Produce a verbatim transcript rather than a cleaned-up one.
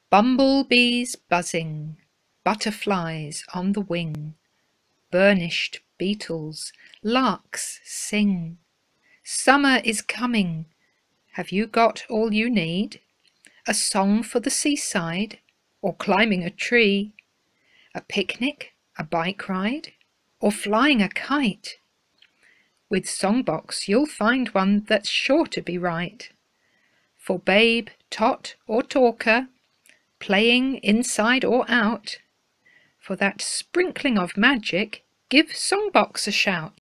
Bumblebees buzzing, butterflies on the wing, burnished beetles, larks sing. Summer is coming. Have you got all you need? A song for the seaside, or climbing a tree? A picnic, a bike ride, or flying a kite? With Songbox you'll find one that's sure to be right. For babe, tot, or talker, playing inside or out, for that sprinkling of magic, give Songbox a shout.